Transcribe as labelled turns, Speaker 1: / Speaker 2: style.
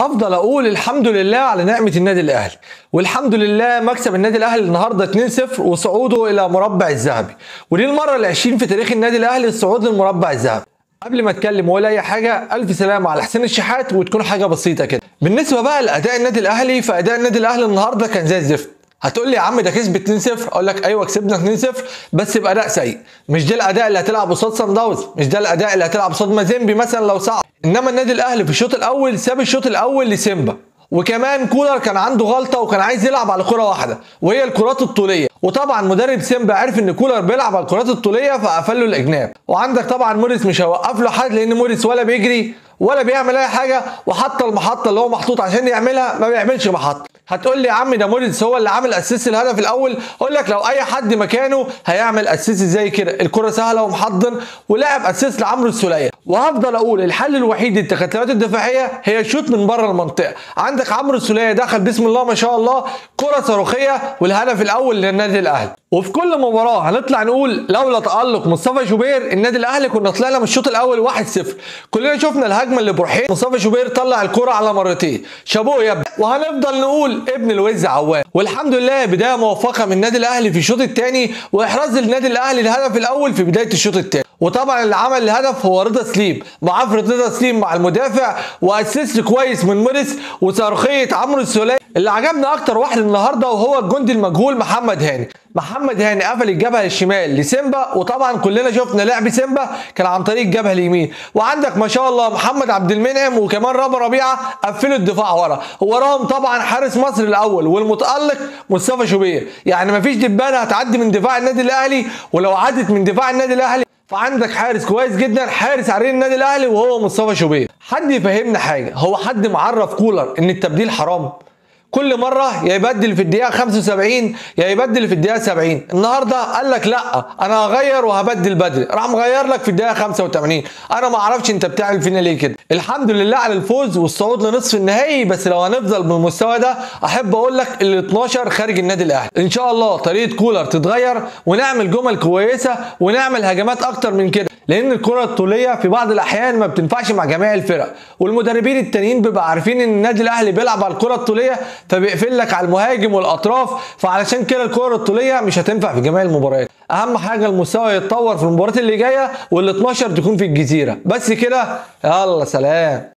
Speaker 1: هفضل اقول الحمد لله على نعمة النادي الاهلي، والحمد لله مكسب النادي الاهلي النهارده 2-0 وصعوده الى مربع الذهبي، ودي المرة ال20 في تاريخ النادي الاهلي الصعود للمربع الذهبي. قبل ما اتكلم ولا اي حاجه، الف سلامه على حسين الشحات وتكون حاجه بسيطه كده. بالنسبه بقى لاداء النادي الاهلي، فاداء النادي الاهلي النهارده كان زي الزفت. هتقول لي يا عم ده كسب 2-0، اقول لك ايوه كسبنا 2-0 بس باداء سيء. مش ده الاداء اللي هتلعب قصاد صن داونز، مش ده الاداء اللي هتلعب قصاد مازيمبي مثلا لو صعد. انما النادي الاهلي في الشوط الاول ساب الشوط الاول لسيمبا، وكمان كولر كان عنده غلطه وكان عايز يلعب على كره واحده وهي الكرات الطوليه، وطبعا مدرب سيمبا عرف ان كولر بيلعب على الكرات الطوليه فقفل له الاجناب. وعندك طبعا موريس مش هيوقف له حد، لان موريس ولا بيجري ولا بيعمل اي حاجه، وحتى المحطه اللي هو محطوط عشان يعملها ما بيعملش محطه. هتقول لي يا عم ده موريس هو اللي عامل اسيست الهدف الاول، اقول لك لو اي حد مكانه هيعمل اسيست زي كده، الكره سهله ومحضن ولعب اسيست لعمرو السوليه. وهفضل اقول الحل الوحيد للتكتلات الدفاعيه هي الشوط من بره المنطقه. عندك عمرو السوليه دخل بسم الله ما شاء الله كره صاروخيه والهدف الاول للنادي الاهلي. وفي كل مباراه هنطلع نقول لولا تالق مصطفى شوبير النادي الاهلي كنا طلعنا من الشوط الاول 1-0. كلنا شفنا الهجمه اللي بورحين مصطفى شوبير طلع الكره على مرتين، شابوه يا ابني. وهنفضل نقول ابن الوز عواد. والحمد لله بدايه موفقه من النادي الاهلي في الشوط الثاني، واحراز النادي الاهلي الهدف الاول في بدايه الشوط الثاني. وطبعا اللي عمل الهدف هو رضا سليم، معافره رضا سليم مع المدافع، واسيست كويس من موريس، وصاروخيه عمرو السوليه. اللي عجبنا اكتر واحد النهارده وهو الجندي المجهول محمد هاني. محمد هاني قفل الجبهه الشمال لسيمبا، وطبعا كلنا شفنا لعب سيمبا كان عن طريق الجبهه اليمين. وعندك ما شاء الله محمد عبد المنعم وكمان رامي ربيعه قفلوا الدفاع ورا، وراهم طبعا حارس مصر الاول والمتالق مصطفى شوبير. يعني مفيش دبانه هتعدي من دفاع النادي الاهلي، ولو عدت من دفاع النادي الاهلي فعندك حارس كويس جدا، حارس عرين النادي الاهلي وهو مصطفى شوبير. حد يفهمنا حاجه، هو حد معرف كولر ان التبديل حرام؟ كل مره يا يبدل في الدقيقه 75 يا يبدل في الدقيقه 70. النهارده قال لك لا انا هغير وهبدل بدري، راح مغير لك في الدقيقه 85. انا ما اعرفش انت بتعمل فينا ليه كده. الحمد لله على الفوز والصعود لنصف النهائي، بس لو هنفضل بالمستوى ده احب اقول لك ال 12 خارج النادي الاهلي. ان شاء الله طريقه كولر تتغير ونعمل جمل كويسه ونعمل هجمات اكتر من كده، لان الكره الطوليه في بعض الاحيان ما بتنفعش مع جميع الفرق، والمدربين التانيين بيبقى عارفين ان النادي الاهلي بيلعب على الكره الطوليه فبيقفل لك على المهاجم والاطراف، فعلشان كده الكره الطوليه مش هتنفع في جميع المباريات. اهم حاجه المستوى يتطور في المباريات اللي جايه، وال 12 تكون في الجزيره. بس كده، يلا سلام.